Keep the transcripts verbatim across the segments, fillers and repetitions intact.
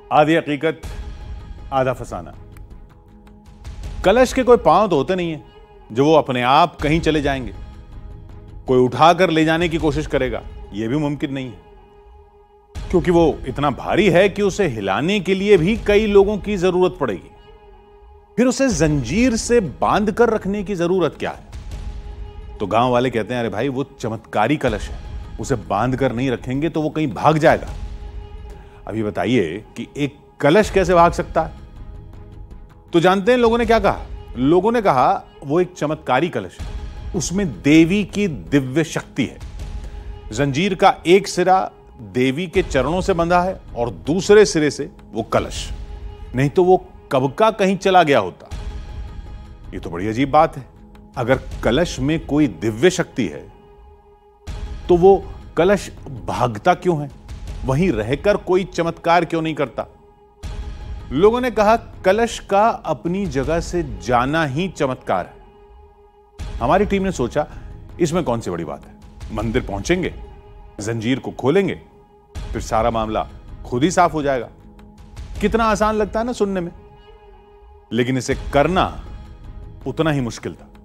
आधी हकीकत आधा फसाना। कलश के कोई पांव तो होते नहीं है जो वो अपने आप कहीं चले जाएंगे। कोई उठाकर ले जाने की कोशिश करेगा, यह भी मुमकिन नहीं है, क्योंकि वो इतना भारी है कि उसे हिलाने के लिए भी कई लोगों की जरूरत पड़ेगी। फिर उसे जंजीर से बांध कर रखने की जरूरत क्या है? तो गांव वाले कहते हैं, अरे भाई वो चमत्कारी कलश है, उसे बांध कर नहीं रखेंगे तो वो कहीं भाग जाएगा। अभी बताइए कि एक कलश कैसे भाग सकता है? तो जानते हैं लोगों ने क्या कहा? लोगों ने कहा वो एक चमत्कारी कलश है, उसमें देवी की दिव्य शक्ति है। जंजीर का एक सिरा देवी के चरणों से बंधा है और दूसरे सिरे से वो कलश, नहीं तो वो कब का कहीं चला गया होता। ये तो बड़ी अजीब बात है। अगर कलश में कोई दिव्य शक्ति है तो वो कलश भागता क्यों है? वहीं रहकर कोई चमत्कार क्यों नहीं करता? लोगों ने कहा कलश का अपनी जगह से जाना ही चमत्कार है। हमारी टीम ने सोचा इसमें कौन सी बड़ी बात है, मंदिर पहुंचेंगे, जंजीर को खोलेंगे, फिर सारा मामला खुद ही साफ हो जाएगा। कितना आसान लगता है ना सुनने में, लेकिन इसे करना उतना ही मुश्किल था।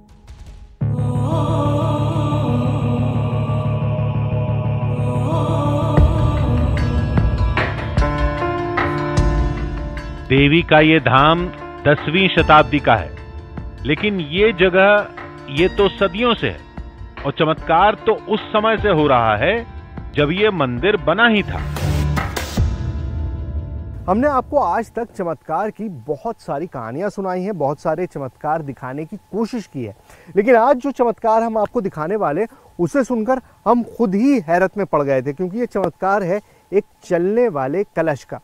देवी का ये धाम दसवीं शताब्दी का है, लेकिन ये जगह ये तो सदियों से है, और चमत्कार तो उस समय से हो रहा है जब ये मंदिर बना ही था। हमने आपको आज तक चमत्कार की बहुत सारी कहानियां सुनाई हैं, बहुत सारे चमत्कार दिखाने की कोशिश की है, लेकिन आज जो चमत्कार हम आपको दिखाने वाले उसे सुनकर हम खुद ही हैरत में पड़ गए थे, क्योंकि ये चमत्कार है एक चलने वाले कलश का।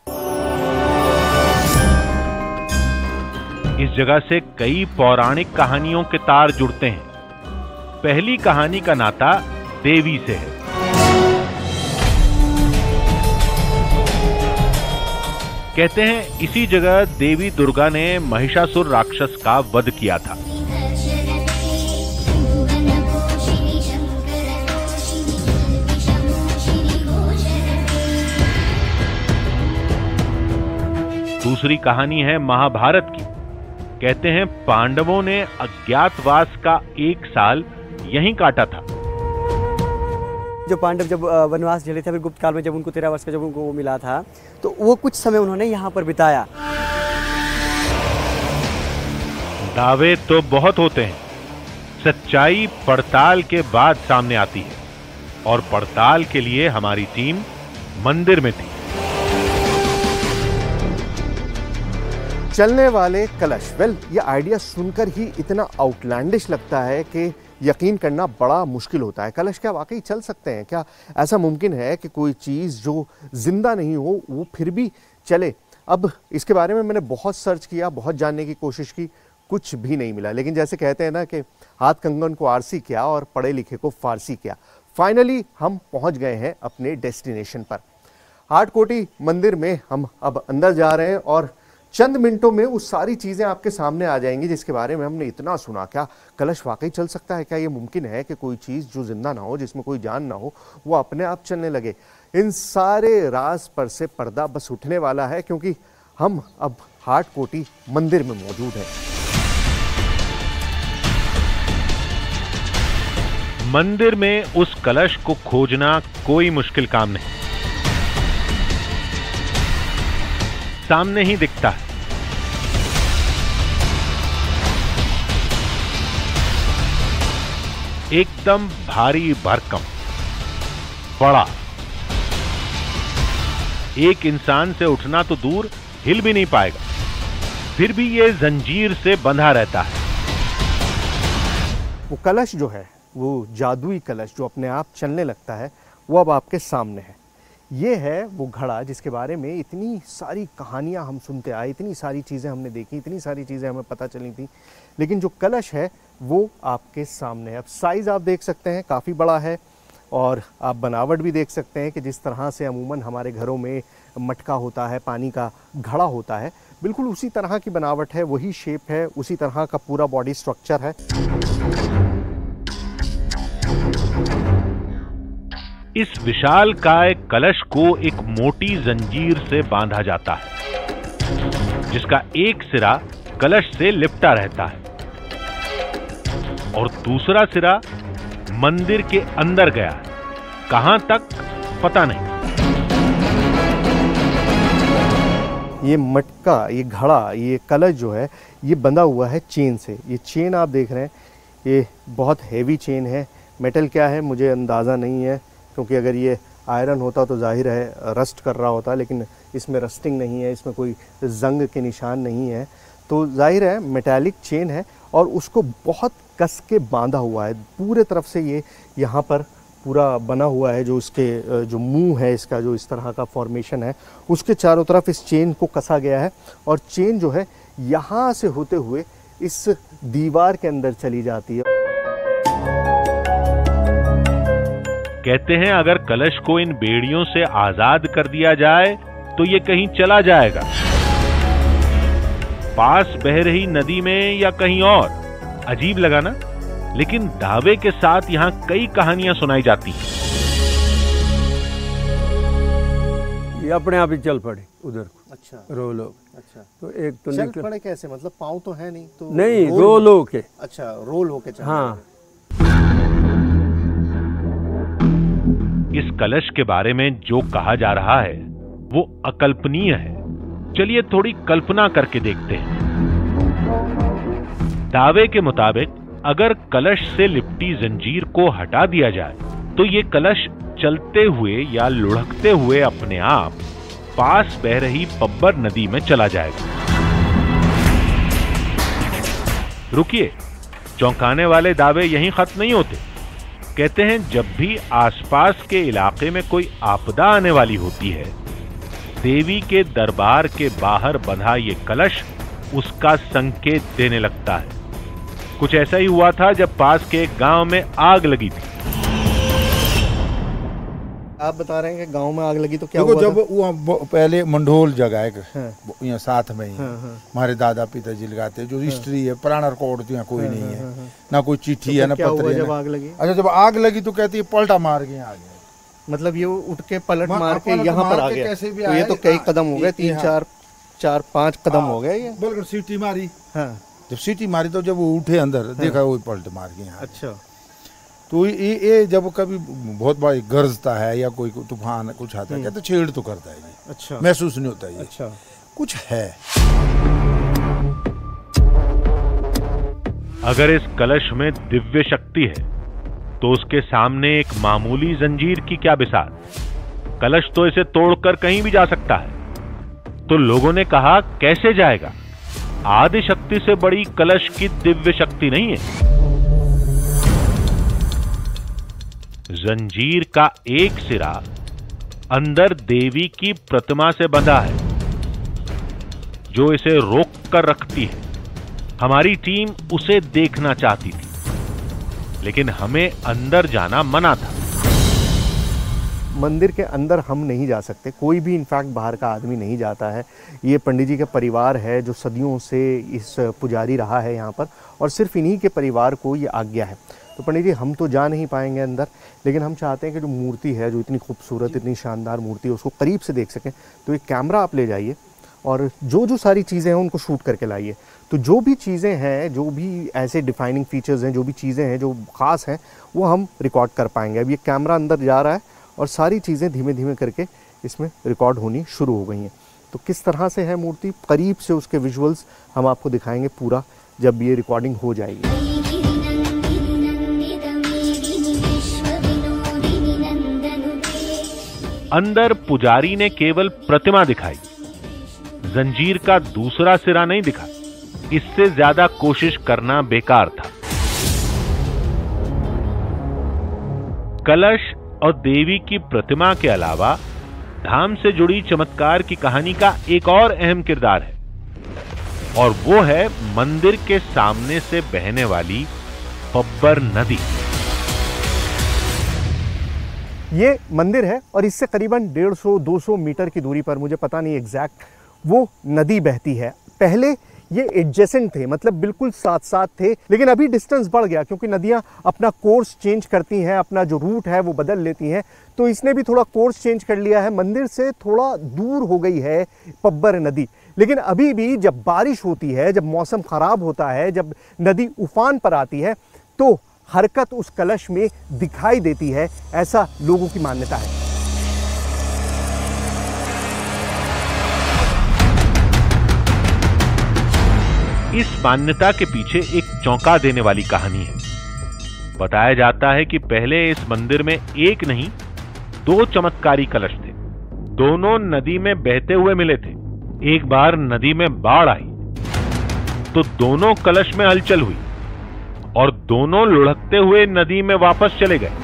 इस जगह से कई पौराणिक कहानियों के तार जुड़ते हैं। पहली कहानी का नाता देवी से है। कहते हैं इसी जगह देवी दुर्गा ने महिषासुर राक्षस का वध किया था। दूसरी कहानी है महाभारत की। कहते हैं पांडवों ने अज्ञातवास का एक साल यहीं काटा था। जो पांडव जब वनवास झेले थे, फिर गुप्त काल में जब उनको तेरह वर्ष का जब उनको वो मिला था, तो वो कुछ समय उन्होंने यहाँ पर बिताया। दावे तो बहुत होते हैं, सच्चाई पड़ताल के बाद सामने आती है, और पड़ताल के लिए हमारी टीम मंदिर में थी। चलने वाले कलश, वेल ये आइडिया सुनकर ही इतना आउटलैंडिश लगता है कि यकीन करना बड़ा मुश्किल होता है। कलश क्या वाकई चल सकते हैं? क्या ऐसा मुमकिन है कि कोई चीज़ जो जिंदा नहीं हो वो फिर भी चले? अब इसके बारे में मैंने बहुत सर्च किया, बहुत जानने की कोशिश की, कुछ भी नहीं मिला। लेकिन जैसे कहते हैं ना कि हाथ कंगन को आरसी किया और पढ़े लिखे को फारसी किया। फाइनली हम पहुंच गए हैं अपने डेस्टिनेशन पर। हाटकोटी मंदिर में हम अब अंदर जा रहे हैं और चंद मिनटों में वो सारी चीज़ें आपके सामने आ जाएंगी जिसके बारे में हमने इतना सुना। क्या कलश वाकई चल सकता है? क्या ये मुमकिन है कि कोई चीज़ जो जिंदा ना हो, जिसमें कोई जान ना हो, वो अपने आप चलने लगे? इन सारे राज पर से पर्दा बस उठने वाला है, क्योंकि हम अब हाटकोटी मंदिर में मौजूद हैं। मंदिर में उस कलश को खोजना कोई मुश्किल काम नहीं, सामने ही दिखता है। एकदम भारी भरकम, बड़ा, एक इंसान से उठना तो दूर, हिल भी नहीं पाएगा, फिर भी ये जंजीर से बंधा रहता है। वो कलश जो है, वो जादुई कलश जो अपने आप चलने लगता है, वो अब आपके सामने है। ये है वो घड़ा जिसके बारे में इतनी सारी कहानियां हम सुनते आए, इतनी सारी चीज़ें हमने देखी, इतनी सारी चीज़ें हमें पता चली थी, लेकिन जो कलश है वो आपके सामने है। अब साइज़ आप देख सकते हैं, काफ़ी बड़ा है, और आप बनावट भी देख सकते हैं कि जिस तरह से अमूमन हमारे घरों में मटका होता है, पानी का घड़ा होता है, बिल्कुल उसी तरह की बनावट है, वही शेप है, उसी तरह का पूरा बॉडी स्ट्रक्चर है। इस विशाल काय कलश को एक मोटी जंजीर से बांधा जाता है। जिसका एक सिरा कलश से लिपटा रहता है और दूसरा सिरा मंदिर के अंदर गया है। कहां तक पता नहीं। ये मटका, ये घड़ा, ये कलश जो है ये बंधा हुआ है चेन से। ये चेन आप देख रहे हैं, ये बहुत हैवी चेन है। मेटल क्या है मुझे अंदाज़ा नहीं है, क्योंकि अगर ये आयरन होता तो जाहिर है रस्ट कर रहा होता, लेकिन इसमें रस्टिंग नहीं है, इसमें कोई जंग के निशान नहीं है, तो जाहिर है मेटालिक चेन है और उसको बहुत कस के बांधा हुआ है। पूरे तरफ से ये यहाँ पर पूरा बना हुआ है, जो इसके जो मुंह है इसका, जो इस तरह का फॉर्मेशन है, उसके चारों तरफ इस चेन को कसा गया है और चेन जो है यहाँ से होते हुए इस दीवार के अंदर चली जाती है। कहते हैं अगर कलश को इन बेड़ियों से आजाद कर दिया जाए तो ये कहीं चला जाएगा, पास बह रही नदी में या कहीं और। अजीब लगा ना, लेकिन दावे के साथ यहां कई कहानियां सुनाई जाती हैं। ये अपने आप ही चल पड़े उधर को। अच्छा, रो लोग। अच्छा, तो एक तो चल निकल पड़े कैसे? मतलब पाँव तो है नहीं तो नहीं, रो लो के। अच्छा, रोल होके चल। हाँ, इस कलश के बारे में जो कहा जा रहा है वो अकल्पनीय है। चलिए थोड़ी कल्पना करके देखते हैं। दावे के मुताबिक अगर कलश से लिपटी जंजीर को हटा दिया जाए तो ये कलश चलते हुए या लुढ़कते हुए अपने आप पास बह रही पब्बर नदी में चला जाएगा। रुकिए, चौंकाने वाले दावे यहीं खत्म नहीं होते। कहते हैं जब भी आसपास के इलाके में कोई आपदा आने वाली होती है, देवी के दरबार के बाहर बंधा ये कलश उसका संकेत देने लगता है। कुछ ऐसा ही हुआ था जब पास के एक गांव में आग लगी थी। आप बता रहे हैं कि गांव में आग लगी तो क्या देखो, हुआ जब था? वो पहले मंडोल जगह है हाँ। यहाँ साथ में ही, हाँ, हाँ। हमारे दादा पिताजी लगाते हैं, जो हिस्ट्री है, पुराना रिकॉर्ड तो यहाँ कोई हाँ, नहीं हाँ, है, हाँ, हाँ। ना कोई चिट्ठी तो है, ना क्या हुआ पत्र है जब ना- आग लगी? अच्छा, जब आग लगी तो कहती है पलटा मार के यहाँ आ गया। मतलब ये उठ के पलट मा- मार के पलट यहाँ पर मार आ के गया। कैसे भी तो ये आया, तो कई हाँ, कदम हो गए, ये- तीन हाँ। चार चार पांच कदम हो गए ये। बोलकर सीटी मारी। हाँ, जब सीटी मारी तो जब वो उठे अंदर देखा वो पलट मार के यहाँ। अच्छा। तो ये ये जब कभी बहुत बड़ा गरजता है या कोई तूफान कुछ आता है, कहते छेड़ तो करता है ये, अच्छा, महसूस नहीं होता ये। अच्छा। कुछ है। अगर इस कलश में दिव्य शक्ति है तो उसके सामने एक मामूली जंजीर की क्या बिसात। कलश तो इसे तोड़कर कहीं भी जा सकता है। तो लोगों ने कहा कैसे जाएगा? आदि शक्ति से बड़ी कलश की दिव्य शक्ति नहीं है। जंजीर का एक सिरा अंदर देवी की प्रतिमा से बंधा है जो इसे रोक कर रखती है। हमारी टीम उसे देखना चाहती थी, लेकिन हमें अंदर जाना मना था। मंदिर के अंदर हम नहीं जा सकते, कोई भी इनफैक्ट बाहर का आदमी नहीं जाता है। ये पंडित जी का परिवार है जो सदियों से इस पुजारी रहा है यहाँ पर, और सिर्फ इन्हीं के परिवार को ये आज्ञा है। तो पंडित जी हम तो जा नहीं पाएंगे अंदर, लेकिन हम चाहते हैं कि जो मूर्ति है, जो इतनी खूबसूरत, इतनी शानदार मूर्ति है, उसको करीब से देख सकें। तो एक कैमरा आप ले जाइए और जो जो सारी चीज़ें हैं उनको शूट करके लाइए। तो जो भी चीज़ें हैं, जो भी ऐसे डिफाइनिंग फीचर्स हैं, जो भी चीज़ें हैं जो ख़ास हैं, वो हम रिकॉर्ड कर पाएंगे। अब ये कैमरा अंदर जा रहा है और सारी चीज़ें धीमे धीमे करके इसमें रिकॉर्ड होनी शुरू हो गई हैं। तो किस तरह से है मूर्ति, करीब से उसके विजुअल्स हम आपको दिखाएंगे पूरा, जब ये रिकॉर्डिंग हो जाएगी। अंदर पुजारी ने केवल प्रतिमा दिखाई, जंजीर का दूसरा सिरा नहीं दिखा। इससे ज्यादा कोशिश करना बेकार था। कलश और देवी की प्रतिमा के अलावा धाम से जुड़ी चमत्कार की कहानी का एक और अहम किरदार है, और वो है मंदिर के सामने से बहने वाली पब्बर नदी। ये मंदिर है और इससे करीबन डेढ़ सौ दो सौ मीटर की दूरी पर, मुझे पता नहीं एग्जैक्ट, वो नदी बहती है। पहले ये एडजेसेंट थे, मतलब बिल्कुल साथ साथ थे। लेकिन अभी डिस्टेंस बढ़ गया क्योंकि नदियाँ अपना कोर्स चेंज करती हैं, अपना जो रूट है वो बदल लेती हैं। तो इसने भी थोड़ा कोर्स चेंज कर लिया है, मंदिर से थोड़ा दूर हो गई है पब्बर नदी। लेकिन अभी भी जब बारिश होती है, जब मौसम ख़राब होता है, जब नदी उफान पर आती है, तो हरकत उस कलश में दिखाई देती है, ऐसा लोगों की मान्यता है। इस मान्यता के पीछे एक चौंका देने वाली कहानी है। बताया जाता है कि पहले इस मंदिर में एक नहीं दो चमत्कारी कलश थे। दोनों नदी में बहते हुए मिले थे। एक बार नदी में बाढ़ आई तो दोनों कलश में हलचल हुई और दोनों लुढ़कते हुए नदी में वापस चले गए।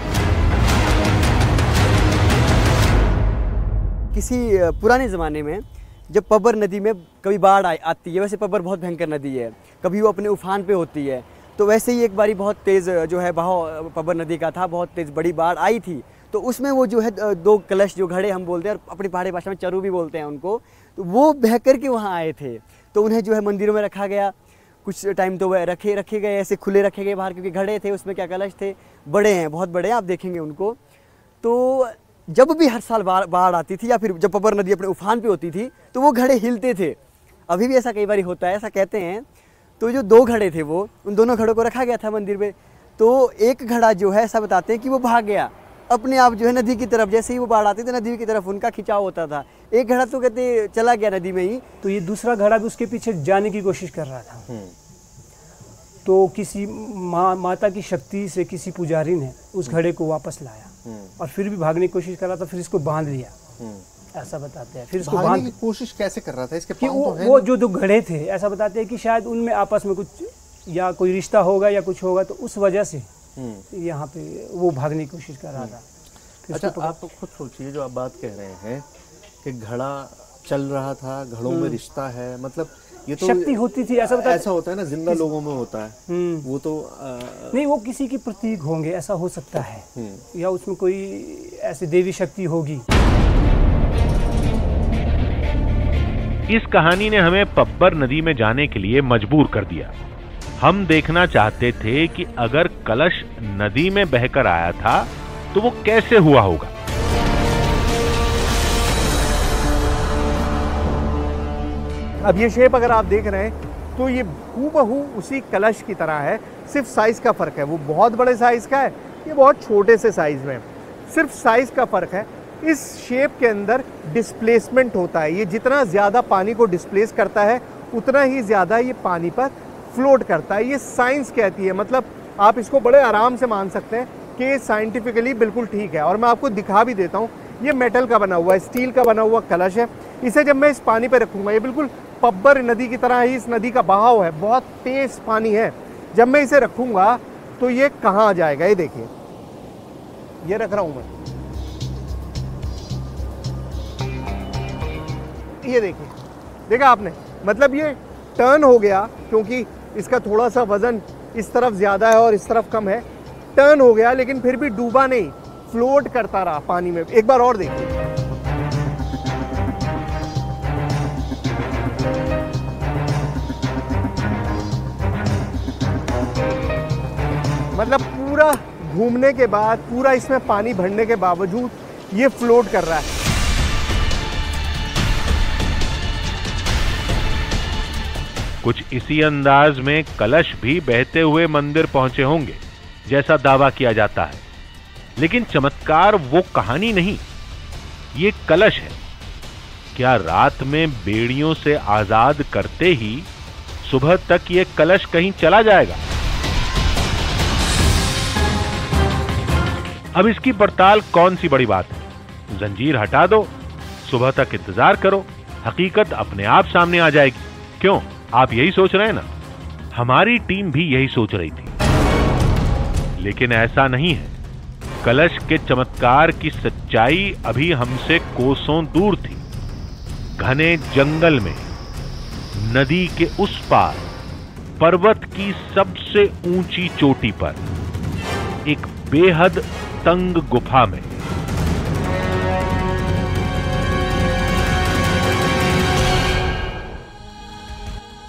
किसी पुराने ज़माने में जब पब्बर नदी में कभी बाढ़ आती है, वैसे पब्बर बहुत भयंकर नदी है, कभी वो अपने उफान पे होती है, तो वैसे ही एक बारी बहुत तेज़ जो है बहाव पब्बर नदी का था, बहुत तेज़ बड़ी बाढ़ आई थी। तो उसमें वो जो है दो कलश, जो घड़े हम बोलते हैं और अपनी पहाड़ी भाषा में चरू भी बोलते हैं उनको, तो वो बह कर के वहाँ आए थे। तो उन्हें जो है मंदिरों में रखा गया। कुछ टाइम तो वह रखे रखे गए, ऐसे खुले रखे गए बाहर, क्योंकि घड़े थे उसमें, क्या कलश थे, बड़े हैं, बहुत बड़े हैं, आप देखेंगे उनको। तो जब भी हर साल बाढ़ बाढ़ आती थी या फिर जब पब्बर नदी अपने उफान पे होती थी तो वो घड़े हिलते थे। अभी भी ऐसा कई बार होता है, ऐसा कहते हैं। तो जो दो घड़े थे वो, उन दोनों घड़ों को रखा गया था मंदिर में। तो एक घड़ा जो है, ऐसा बताते हैं कि वो भाग गया अपने आप जो है नदी की तरफ। जैसे ही वो बाढ़ आती थी नदी की तरफ उनका खिंचाव होता था। एक घड़ा तो कहते चला गया नदी में ही। तो ये दूसरा घड़ा भी उसके पीछे जाने की कोशिश कर रहा था। तो किसी माँ माता की शक्ति से किसी पुजारी ने उस घड़े को वापस लाया और फिर भी भागने की कोशिश कर रहा था, फिर इसको बांध लिया, ऐसा बताते हैं। फिर इसको भागने की कोशिश कैसे कर रहा था? इसके कि पाँव वो, तो है वो जो दो घड़े थे, ऐसा बताते हैं कि शायद उनमें आपस में कुछ या कोई रिश्ता होगा या कुछ होगा, तो उस वजह से यहाँ पे वो भागने की कोशिश कर रहा था। अच्छा, आप तो खुद सोचिए, जो आप बात कह रहे हैं कि घड़ा चल रहा था, घड़ों में रिश्ता है, मतलब ये तो शक्ति होती थी, ऐसा बताते। ऐसा होता है ना, जिंदा लोगों में होता है वो तो आ... नहीं, वो किसी की प्रतीक होंगे, ऐसा हो सकता है, या उसमें कोई ऐसी देवी शक्ति होगी। इस कहानी ने हमें पब्बर नदी में जाने के लिए मजबूर कर दिया। हम देखना चाहते थे कि अगर कलश नदी में बहकर आया था तो वो कैसे हुआ होगा। अब ये शेप अगर आप देख रहे हैं तो ये हूबहू उसी कलश की तरह है, सिर्फ साइज का फर्क है। वो बहुत बड़े साइज का है, ये बहुत छोटे से साइज में, सिर्फ साइज का फर्क है। इस शेप के अंदर डिस्प्लेसमेंट होता है। ये जितना ज़्यादा पानी को डिस्प्लेस करता है उतना ही ज़्यादा ये पानी पर फ्लोट करता है। ये साइंस कहती है, मतलब आप इसको बड़े आराम से मान सकते हैं कि साइंटिफिकली बिल्कुल ठीक है। और मैं आपको दिखा भी देता हूँ, ये मेटल का बना हुआ है, स्टील का बना हुआ कलश है। इसे जब मैं इस पानी पर रखूँगा, ये बिल्कुल पब्बर नदी की तरह ही इस नदी का बहाव है, बहुत तेज पानी है। जब मैं इसे रखूँगा तो ये कहाँ आ जाएगा, ये देखिए, ये रख रहा हूँ मैं, ये देखिए, देखा आपने, मतलब ये टर्न हो गया क्योंकि इसका थोड़ा सा वजन इस तरफ ज़्यादा है और इस तरफ कम है, टर्न हो गया, लेकिन फिर भी डूबा नहीं, फ्लोट करता रहा पानी में। एक बार और देखिए, मतलब पूरा घूमने के बाद, पूरा इसमें पानी भरने के बावजूद ये फ्लोट कर रहा है। कुछ इसी अंदाज में कलश भी बहते हुए मंदिर पहुंचे होंगे जैसा दावा किया जाता है। लेकिन चमत्कार वो कहानी नहीं, ये कलश है। क्या रात में बेड़ियों से आजाद करते ही सुबह तक ये कलश कहीं चला जाएगा? अब इसकी पड़ताल कौन सी बड़ी बात है। जंजीर हटा दो, सुबह तक इंतजार करो, हकीकत अपने आप सामने आ जाएगी। क्यों, आप यही सोच रहे हैं ना? हमारी टीम भी यही सोच रही थी, लेकिन ऐसा नहीं है। कलश के चमत्कार की सच्चाई अभी हमसे कोसों दूर थी। घने जंगल में, नदी के उस पार, पर्वत की सबसे ऊंची चोटी पर, एक बेहद तंग गुफा में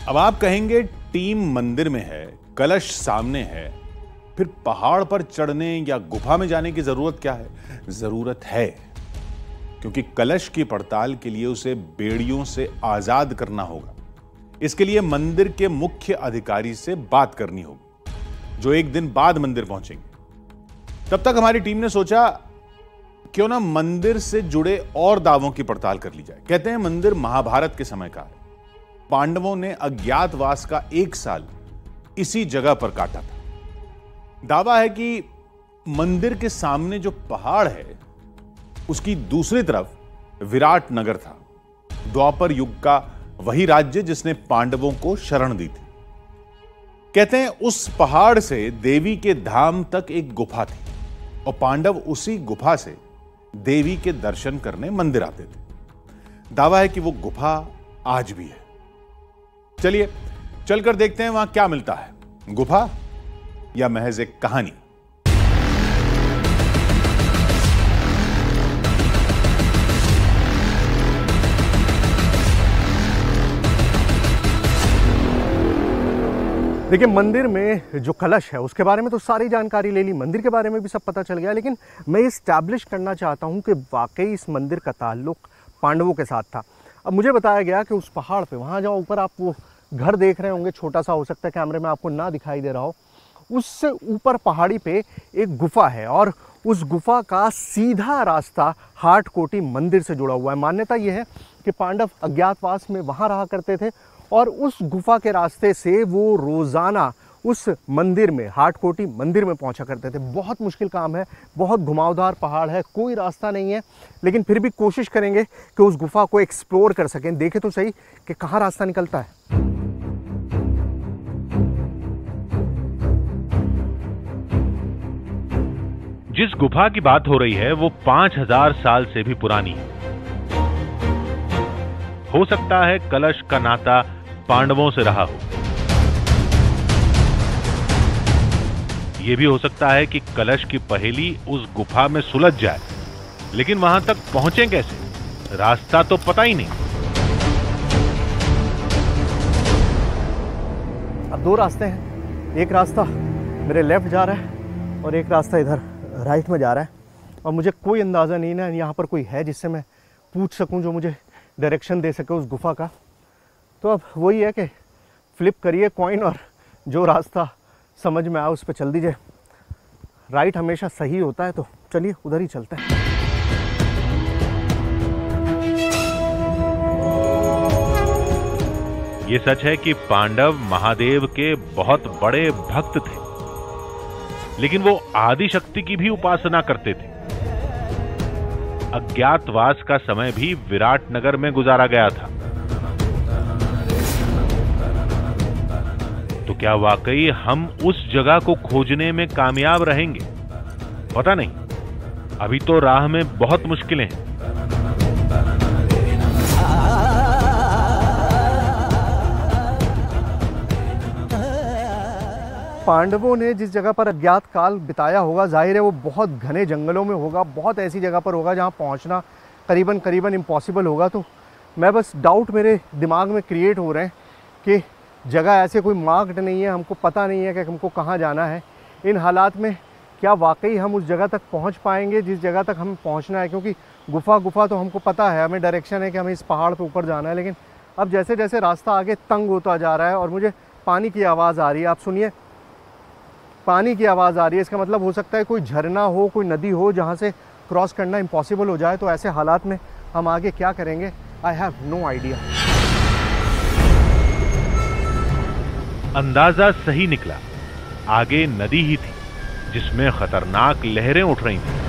अब आप कहेंगे टीम मंदिर में है, कलश सामने है, फिर पहाड़ पर चढ़ने या गुफा में जाने की जरूरत क्या है? जरूरत है, क्योंकि कलश की पड़ताल के लिए उसे बेड़ियों से आजाद करना होगा। इसके लिए मंदिर के मुख्य अधिकारी से बात करनी होगी, जो एक दिन बाद मंदिर पहुंचेंगे। तब तक हमारी टीम ने सोचा क्यों ना मंदिर से जुड़े और दावों की पड़ताल कर ली जाए। कहते हैं मंदिर महाभारत के समय का है। पांडवों ने अज्ञातवास का एक साल इसी जगह पर काटा था। दावा है कि मंदिर के सामने जो पहाड़ है उसकी दूसरी तरफ विराट नगर था, द्वापर युग का वही राज्य जिसने पांडवों को शरण दी थी। कहते हैं उस पहाड़ से देवी के धाम तक एक गुफा थी और पांडव उसी गुफा से देवी के दर्शन करने मंदिर आते थे। दावा है कि वो गुफा आज भी है। चलिए चलकर देखते हैं वहां क्या मिलता है, गुफा या महज एक कहानी। देखिए, मंदिर में जो कलश है उसके बारे में तो सारी जानकारी ले ली, मंदिर के बारे में भी सब पता चल गया, लेकिन मैं ये इस्टेब्लिश करना चाहता हूँ कि वाकई इस मंदिर का ताल्लुक पांडवों के साथ था। अब मुझे बताया गया कि उस पहाड़ पे, वहाँ जहाँ ऊपर आप वो घर देख रहे होंगे, छोटा सा हो सकता है कैमरे में आपको ना दिखाई दे रहा हो, उससे ऊपर पहाड़ी पे एक गुफा है और उस गुफा का सीधा रास्ता हाटकोटी मंदिर से जुड़ा हुआ है। मान्यता ये है कि पांडव अज्ञातवास में वहाँ रहा करते थे और उस गुफा के रास्ते से वो रोज़ाना उस मंदिर में, हाटकोटी मंदिर में पहुंचा करते थे। बहुत मुश्किल काम है, बहुत घुमावदार पहाड़ है, कोई रास्ता नहीं है, लेकिन फिर भी कोशिश करेंगे कि उस गुफा को एक्सप्लोर कर सकें। देखें तो सही कि कहाँ रास्ता निकलता है। जिस गुफा की बात हो रही है वो पांच हजार साल से भी पुरानी है। हो सकता है कलश का नाता पांडवों से रहा हो। यह भी हो सकता है कि कलश की पहेली उस गुफा में सुलझ जाए, लेकिन वहां तक पहुंचे कैसे? रास्ता तो पता ही नहीं। अब दो रास्ते हैं, एक रास्ता मेरे लेफ्ट जा रहा है और एक रास्ता इधर राइट में जा रहा है, और मुझे कोई अंदाज़ा नहीं ना यहाँ पर कोई है जिससे मैं पूछ सकूं, जो मुझे डायरेक्शन दे सके उस गुफा का। तो अब वही है कि फ्लिप करिए कॉइन और जो रास्ता समझ में आए उस पर चल दीजिए। राइट हमेशा सही होता है, तो चलिए उधर ही चलते हैं। ये सच है कि पांडव महादेव के बहुत बड़े भक्त थे, लेकिन वो आदि शक्ति की भी उपासना करते थे। अज्ञातवास का समय भी विराट नगर में गुजारा गया था। तो क्या वाकई हम उस जगह को खोजने में कामयाब रहेंगे? पता नहीं, अभी तो राह में बहुत मुश्किलें हैं। पांडवों ने जिस जगह पर अज्ञात काल बिताया होगा, जाहिर है वो बहुत घने जंगलों में होगा, बहुत ऐसी जगह पर होगा जहाँ पहुँचना करीबन करीबन इम्पॉसिबल होगा। तो मैं बस डाउट मेरे दिमाग में क्रिएट हो रहे हैं कि जगह ऐसे कोई मार्क्ड नहीं है, हमको पता नहीं है कि हमको कहाँ जाना है। इन हालात में क्या वाकई हम उस जगह तक पहुँच पाएंगे जिस जगह तक हमें पहुँचना है? क्योंकि गुफा गुफा तो हमको पता है, हमें डायरेक्शन है कि हमें इस पहाड़ पर ऊपर जाना है, लेकिन अब जैसे जैसे रास्ता आगे तंग होता जा रहा है और मुझे पानी की आवाज़ आ रही है। आप सुनिए, पानी की आवाज़ आ रही है, इसका मतलब हो सकता है कोई झरना हो, कोई नदी हो जहाँ से क्रॉस करना इम्पॉसिबल हो जाए। तो ऐसे हालात में हम आगे क्या करेंगे? I have no idea. अंदाजा सही निकला, आगे नदी ही थी जिसमें खतरनाक लहरें उठ रही थी।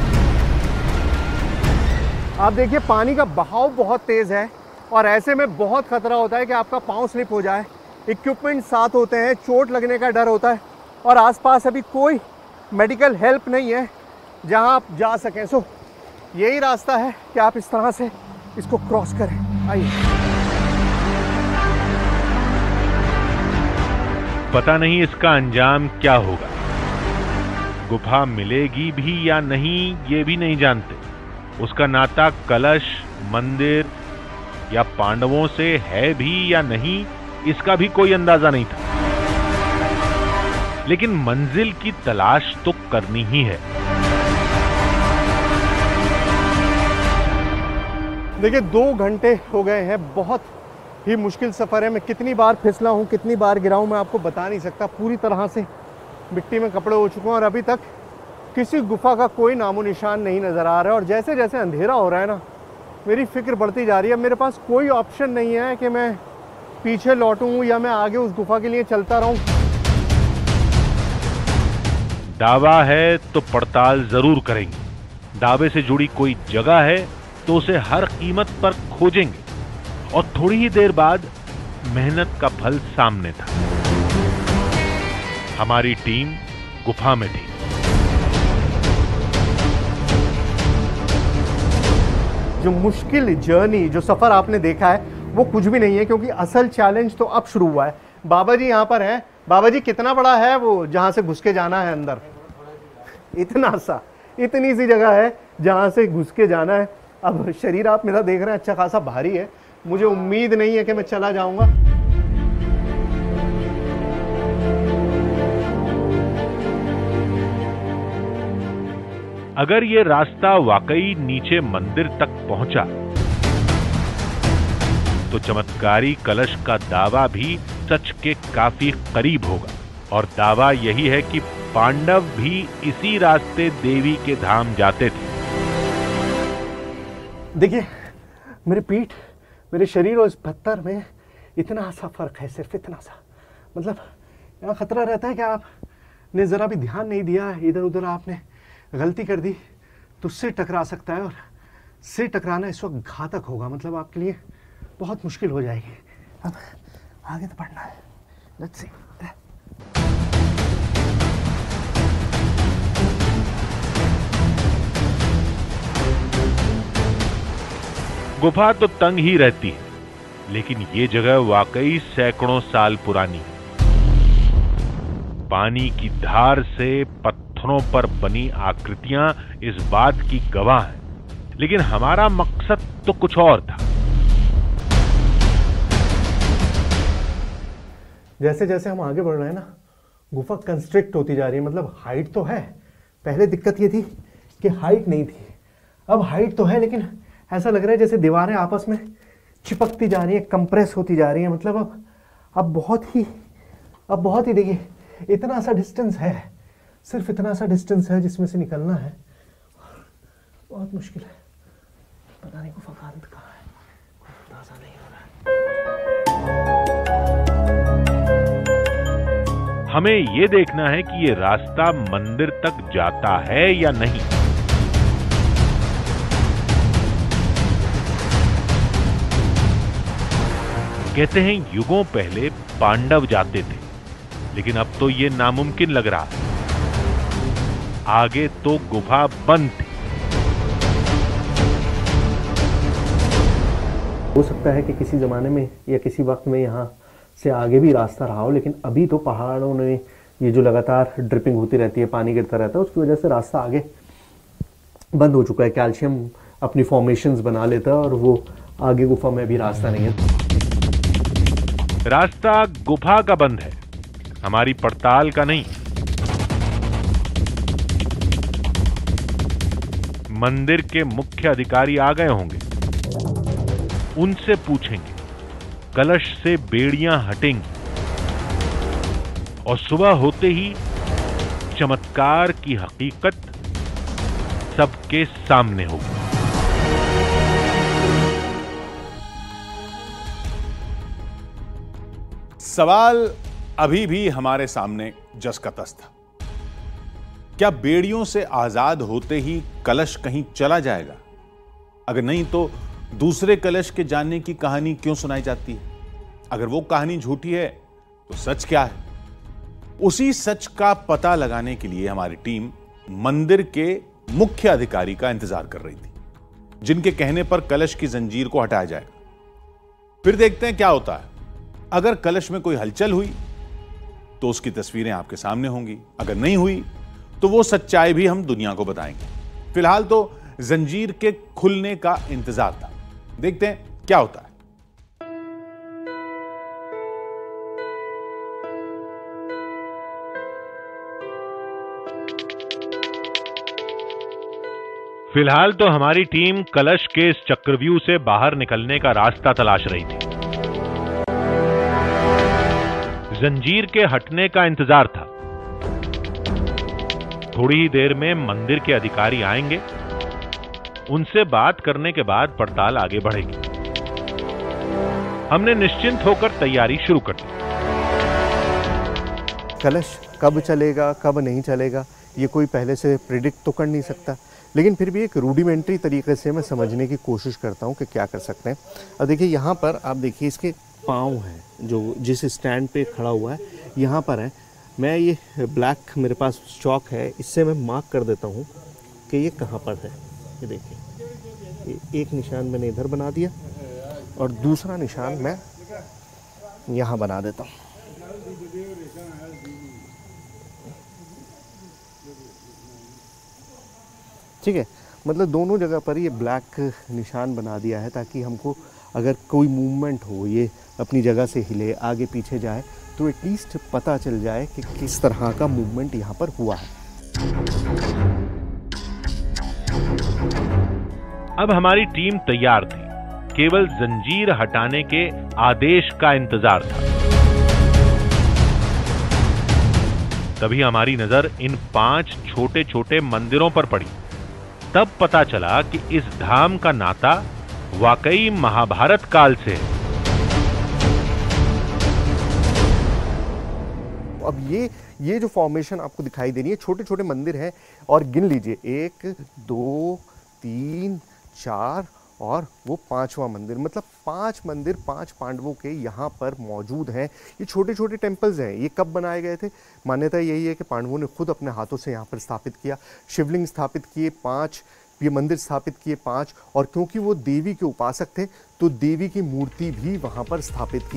आप देखिए, पानी का बहाव बहुत तेज है और ऐसे में बहुत खतरा होता है कि आपका पाँव स्लिप हो जाए। इक्विपमेंट साथ होते हैं, चोट लगने का डर होता है और आसपास अभी कोई मेडिकल हेल्प नहीं है जहां आप जा सकें। सो यही रास्ता है कि आप इस तरह से इसको क्रॉस करें। आइए। पता नहीं इसका अंजाम क्या होगा, गुफा मिलेगी भी या नहीं ये भी नहीं जानते। उसका नाता कलश, मंदिर या पांडवों से है भी या नहीं इसका भी कोई अंदाजा नहीं था, लेकिन मंजिल की तलाश तो करनी ही है। देखिए दो घंटे हो गए हैं, बहुत ही मुश्किल सफ़र है। मैं कितनी बार फिसला हूँ, कितनी बार गिरा हूँ, मैं आपको बता नहीं सकता। पूरी तरह से मिट्टी में कपड़े हो चुके हैं और अभी तक किसी गुफा का कोई नामो निशान नहीं नज़र आ रहा है। और जैसे जैसे अंधेरा हो रहा है ना, मेरी फिक्र बढ़ती जा रही है। मेरे पास कोई ऑप्शन नहीं है कि मैं पीछे लौटूं या मैं आगे उस गुफा के लिए चलता रहूं। दावा है तो पड़ताल जरूर करेंगे। दावे से जुड़ी कोई जगह है तो उसे हर कीमत पर खोजेंगे। और थोड़ी ही देर बाद मेहनत का फल सामने था। हमारी टीम गुफा में थी। जो मुश्किल जर्नी, जो सफ़र आपने देखा है वो कुछ भी नहीं है, क्योंकि असल चैलेंज तो अब शुरू हुआ है। बाबा जी यहाँ पर हैं। बाबा जी कितना बड़ा है वो जहाँ से घुस के जाना है अंदर? इतना सा, इतनी सी जगह है जहाँ से घुस के जाना है। अब शरीर आप मेरा देख रहे हैं अच्छा खासा भारी है। मुझे उम्मीद नहीं है कि मैं चला जाऊंगा। अगर ये रास्ता वाकई नीचे मंदिर तक पहुंचा तो चमत्कारी कलश का दावा भी सच के काफी करीब होगा। और दावा यही है कि पांडव भी इसी रास्ते देवी के धाम जाते थे। देखिए मेरी पीठ, मेरे शरीर और इस पत्थर में इतना सा फर्क है, सिर्फ इतना सा। मतलब यहाँ खतरा रहता है कि आपने ज़रा भी ध्यान नहीं दिया, इधर उधर आपने गलती कर दी तो सिर टकरा सकता है। और सिर टकराना इस वक्त घातक होगा, मतलब आपके लिए बहुत मुश्किल हो जाएगी। अब आगे तो बढ़ना है। Let's see. गुफा तो तंग ही रहती है, लेकिन ये जगह वाकई सैकड़ों साल पुरानी है। पानी की धार से पत्थरों पर बनी आकृतियां इस बात की गवाह हैं, लेकिन हमारा मकसद तो कुछ और था। जैसे जैसे हम आगे बढ़ रहे हैं ना, गुफा कंस्ट्रिक्ट होती जा रही है। मतलब हाइट तो है, पहले दिक्कत ये थी कि हाइट नहीं थी, अब हाइट तो है, लेकिन ऐसा लग रहा है जैसे दीवारें आपस में चिपकती जा रही हैं, कंप्रेस होती जा रही हैं। मतलब अब अब बहुत ही अब बहुत ही देखिए इतना सा डिस्टेंस है, सिर्फ इतना सा डिस्टेंस है जिसमें से निकलना है। बहुत मुश्किल है, पता नहीं गुफा का अंत कहाँ है, कोई अंदाजा नहीं हो रहा है। हमें यह देखना है कि ये रास्ता मंदिर तक जाता है या नहीं। कहते हैं युगों पहले पांडव जाते थे, लेकिन अब तो ये नामुमकिन लग रहा है। आगे तो गुफा बंद थी। हो सकता है कि किसी ज़माने में या किसी वक्त में यहाँ से आगे भी रास्ता रहा हो, लेकिन अभी तो पहाड़ों में ये जो लगातार ड्रिपिंग होती रहती है, पानी गिरता रहता है, उसकी वजह से रास्ता आगे बंद हो चुका है। कैल्शियम अपनी फॉर्मेशंस बना लेता है और वो आगे गुफा में भी रास्ता नहीं है। रास्ता गुफा का बंद है, हमारी पड़ताल का नहीं। मंदिर के मुख्य अधिकारी आ गए होंगे, उनसे पूछेंगे, कलश से बेड़ियां हटेंगी और सुबह होते ही चमत्कार की हकीकत सबके सामने होगी। सवाल अभी भी हमारे सामने जस का तस था। क्या बेड़ियों से आजाद होते ही कलश कहीं चला जाएगा? अगर नहीं तो दूसरे कलश के जानने की कहानी क्यों सुनाई जाती है? अगर वो कहानी झूठी है तो सच क्या है? उसी सच का पता लगाने के लिए हमारी टीम मंदिर के मुख्य अधिकारी का इंतजार कर रही थी, जिनके कहने पर कलश की जंजीर को हटाया जाएगा। फिर देखते हैं क्या होता है। अगर कलश में कोई हलचल हुई तो उसकी तस्वीरें आपके सामने होंगी, अगर नहीं हुई तो वो सच्चाई भी हम दुनिया को बताएंगे। फिलहाल तो जंजीर के खुलने का इंतजार था, देखते हैं क्या होता है। फिलहाल तो हमारी टीम कलश के इस चक्रव्यूह से बाहर निकलने का रास्ता तलाश रही थी। जंजीर के हटने का इंतजार था। थोड़ी ही देर में मंदिर के अधिकारी आएंगे, उनसे बात करने के बाद पड़ताल आगे बढ़ेगी। हमने निश्चिंत होकर तैयारी शुरू कर दी। कलश कब चलेगा कब नहीं चलेगा ये कोई पहले से प्रिडिक्ट तो कर नहीं सकता, लेकिन फिर भी एक रूडिमेंट्री तरीके से मैं समझने की कोशिश करता हूँ कि क्या कर सकते हैं। अब देखिए यहाँ पर आप देखिए इसके पाँव हैं जो जिस स्टैंड पे खड़ा हुआ है यहाँ पर है। मैं ये ब्लैक मेरे पास चौक है, इससे मैं मार्क कर देता हूँ कि ये कहाँ पर है। ये देखिए ये एक निशान मैंने इधर बना दिया और दूसरा निशान मैं यहाँ बना देता हूँ। ठीक है, मतलब दोनों जगह पर ये ब्लैक निशान बना दिया है ताकि हमको अगर कोई मूवमेंट हो, ये अपनी जगह से हिले आगे पीछे जाए तो एटलीस्ट पता चल जाए कि किस तरह का मूवमेंट यहाँ पर हुआ है। अब हमारी टीम तैयार थी, केवल जंजीर हटाने के आदेश का इंतजार था। तभी हमारी नजर इन पांच छोटे छोटे मंदिरों पर पड़ी। तब पता चला कि इस धाम का नाता वाकई महाभारत काल से है। अब ये ये जो फॉर्मेशन आपको दिखाई दे रही है, छोटे छोटे मंदिर हैं और गिन लीजिए एक दो तीन चार और वो पांचवा मंदिर, मतलब पांच मंदिर पांच पांडवों के यहाँ पर मौजूद हैं। ये छोटे छोटे टेम्पल्स हैं। ये कब बनाए गए थे? मान्यता यही है कि पांडवों ने खुद अपने हाथों से यहाँ पर स्थापित किया। शिवलिंग स्थापित किए पांच, ये मंदिर स्थापित किए पांच, और क्योंकि वो देवी के उपासक थे तो देवी की मूर्ति भी वहाँ पर स्थापित की।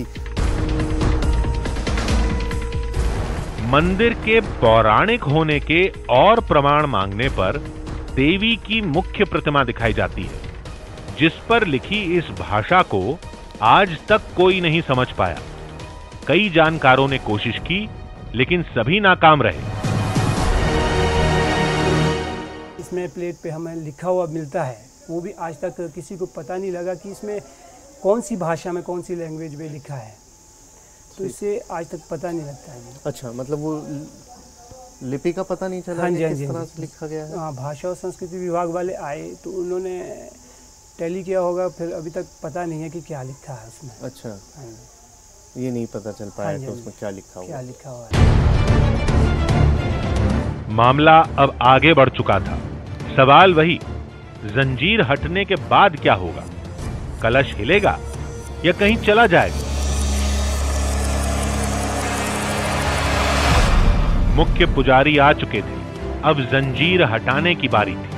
मंदिर के पौराणिक होने के और प्रमाण मांगने पर देवी की मुख्य प्रतिमा दिखाई जाती है, जिस पर लिखी इस भाषा को आज तक कोई नहीं समझ पाया। कई जानकारों ने कोशिश की लेकिन सभी नाकाम रहे। इसमें प्लेट पे हमें लिखा हुआ मिलता है, वो भी आज तक किसी को पता नहीं लगा कि इसमें कौन सी भाषा में कौन सी लैंग्वेज में लिखा है, तो इससे आज तक पता नहीं लगता है। अच्छा, मतलब वो लिपि का पता नहीं चला हाँ जी, हाँ किस जी, तरह से लिखा गया है? हाँ, भाषा और संस्कृति विभाग वाले आए तो उन्होंने टैली किया होगा, फिर अभी तक पता नहीं है कि क्या लिखा है उसमें। अच्छा, हाँ, ये नहीं पता चल पाया हाँ कि जी, उसमें क्या लिखा हुआ क्या है। लिखा हुआ है। मामला अब आगे बढ़ चुका था। सवाल वही, जंजीर हटने के बाद क्या होगा? कलश हिलेगा या कहीं चला जाएगा? मुख्य पुजारी आ चुके थे, अब जंजीर हटाने की बारी थी।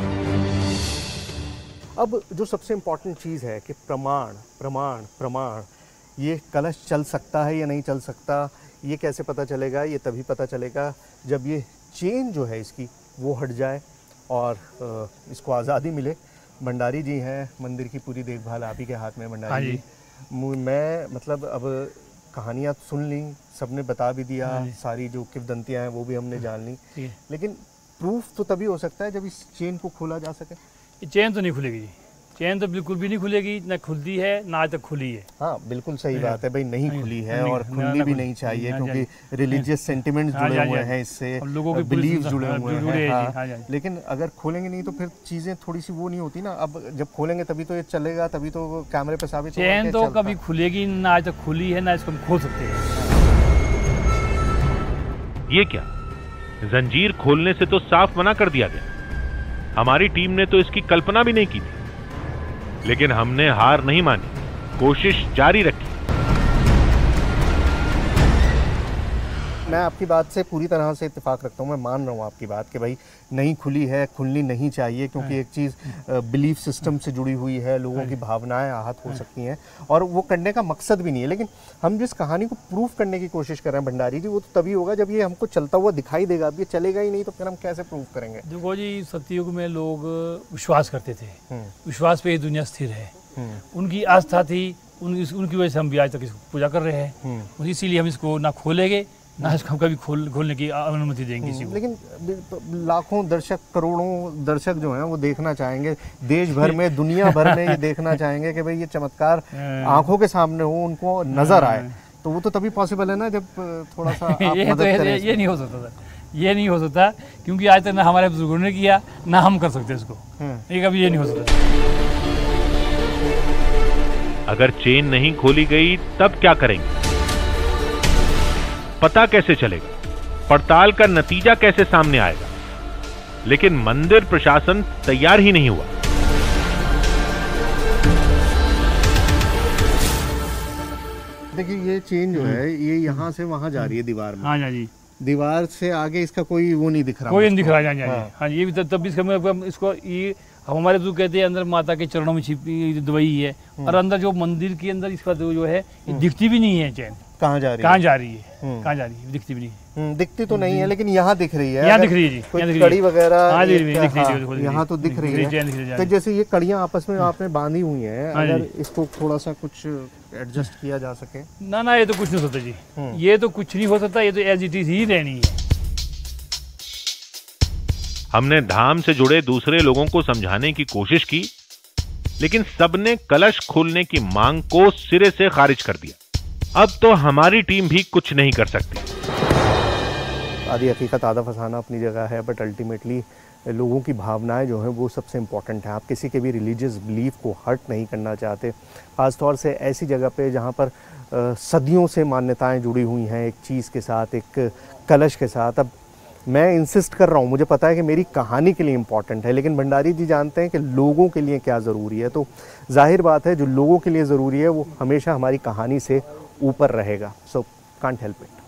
अब जो सबसे इम्पोर्टेंट चीज़ है कि प्रमाण प्रमाण प्रमाण, ये कलश चल सकता है या नहीं चल सकता, ये कैसे पता चलेगा? ये तभी पता चलेगा जब ये चेन जो है इसकी वो हट जाए और इसको आज़ादी मिले। भंडारी जी हैं, मंदिर की पूरी देखभाल आप ही के हाथ में भंडारी जी। मैं मतलब अब कहानियाँ सुन ली, सबने बता भी दिया, सारी जो किंवदंतियाँ हैं वो भी हमने जान ली, लेकिन प्रूफ तो तभी हो सकता है जब इस चेन को खोला जा सके। ये चेन तो नहीं खुलेगी जी, चेन तो बिल्कुल भी नहीं खुलेगी, ना खुलती है ना आज तक खुली है। हाँ, बिल्कुल सही बात है भाई, नहीं खुली है और खुलनी भी नहीं चाहिए क्योंकि रिलीजियस सेंटिमेंट्स जुड़े हुए हैं इससे, लोगों के बिलीफ जुड़े हुए हैं। हाँ, लेकिन अगर खोलेंगे नहीं तो फिर चीजें थोड़ी सी वो नहीं होती ना। अब जब खोलेंगे तभी तो ये चलेगा, तभी तो कैमरे पे साबित होगा। चेन तो कभी खुलेगी ना, आज तक खुली है ना इसको हम खोल सकते हैं। ये क्या, जंजीर खोलने से तो साफ मना कर दिया गया। हमारी टीम ने तो इसकी कल्पना भी नहीं की थी, लेकिन हमने हार नहीं मानी, कोशिश जारी रखी। मैं आपकी बात से पूरी तरह से इत्तेफाक रखता हूँ। मैं मान रहा हूँ आपकी बात कि भाई नहीं खुली है, खुलनी नहीं चाहिए, क्योंकि एक चीज़ बिलीफ सिस्टम से जुड़ी हुई है, लोगों की भावनाएं आहत हो सकती हैं और वो करने का मकसद भी नहीं है। लेकिन हम जिस कहानी को प्रूफ करने की कोशिश कर रहे हैं भंडारी जी, वो तो तभी होगा जब ये हमको चलता हुआ दिखाई देगा। अब ये चलेगा ही नहीं तो फिर हम कैसे प्रूफ करेंगे? देखो जी, सतयुग में लोग विश्वास करते थे, विश्वास पे ही दुनिया स्थिर है। उनकी आस्था थी, उन, उनकी वजह से हम भी आज तक इसको पूजा कर रहे हैं। इसीलिए हम इसको ना खोलेंगे ना इसको हम कभी खोल खोलने की अनुमति देंगे किसी को। लेकिन लाखों दर्शक, करोड़ों दर्शक जो हैं वो देखना चाहेंगे, देश भर में, दुनिया भर में ये देखना चाहेंगे कि भाई ये चमत्कार आंखों के सामने हो, उनको नजर आए। तो वो तो तभी पॉसिबल है ना जब थोड़ा सा आप ये मदद तो करें। ये नहीं हो सकता था, ये नहीं हो सकता, क्योंकि आज तक ना हमारे बुजुर्गों ने किया ना हम कर सकते इसको, ये कभी ये नहीं हो सकता। अगर चेन नहीं खोली गई तब क्या करेंगे? पता कैसे चलेगा? पड़ताल का नतीजा कैसे सामने आएगा? लेकिन मंदिर प्रशासन तैयार ही नहीं हुआ। देखिए ये चेन जो है ये यहाँ से वहाँ जा रही है दीवार में। हाँ जी, दीवार से आगे इसका कोई वो नहीं दिख रहा, कोई नहीं दिख रहा है। हाँ, हाँ ये भी तब तब भी इसका इसको ये हमारे बुजुर्ग कहते हैं अंदर माता के चरणों में छिपी दवाई है, और अंदर जो मंदिर के अंदर इसका जो है दिखती भी नहीं है चैन। कहाँ जा रही है? कहाँ जा रही है? कहाँ जा रही है? दिखती भी नहीं है। दिखती तो नहीं है, लेकिन यहाँ दिख रही है। यहाँ दिख रही है जी, कोई कड़ी वगैरह हाँ, यहाँ तो दिख रही है। तो जैसे ये कड़ियाँ आपस में आपने बांधी हुई हैं, अगर इसको थोड़ा सा कुछ एडजस्ट किया जा सके। ना ना ये तो कुछ नहीं हो सकता जी, ये तो कुछ नहीं हो सकता, ये तो एज इट इज ही रहनी है। हमने धाम से जुड़े दूसरे लोगों को समझाने की कोशिश की, लेकिन सबने कलश खोलने की मांग को सिरे से खारिज कर दिया। अब तो हमारी टीम भी कुछ नहीं कर सकती। आदि हकीकत आधा फसाना अपनी जगह है, बट अल्टीमेटली लोगों की भावनाएं जो हैं वो सबसे इम्पॉर्टेंट है। आप किसी के भी रिलीजियस बिलीफ को हर्ट नहीं करना चाहते, ख़ासतौर से ऐसी जगह पे जहाँ पर आ, सदियों से मान्यताएं जुड़ी हुई हैं एक चीज़ के साथ, एक कलश के साथ। अब मैं इंसिस्ट कर रहा हूँ, मुझे पता है कि मेरी कहानी के लिए इम्पॉर्टेंट है, लेकिन भंडारी जी जानते हैं कि लोगों के लिए क्या ज़रूरी है। तो जाहिर बात है जो लोगों के लिए ज़रूरी है वो हमेशा हमारी कहानी से ऊपर रहेगा। So can't help it.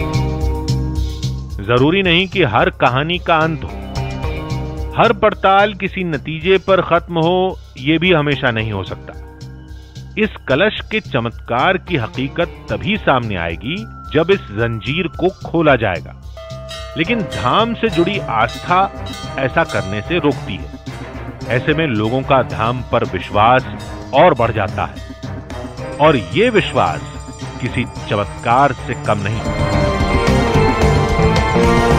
जरूरी नहीं कि हर कहानी का अंत हो, हर पड़ताल किसी नतीजे पर खत्म हो, यह भी हमेशा नहीं हो सकता। इस कलश के चमत्कार की हकीकत तभी सामने आएगी जब इस जंजीर को खोला जाएगा, लेकिन धाम से जुड़ी आस्था ऐसा करने से रोकती है। ऐसे में लोगों का धाम पर विश्वास और बढ़ जाता है, और ये विश्वास किसी चमत्कार से कम नहीं।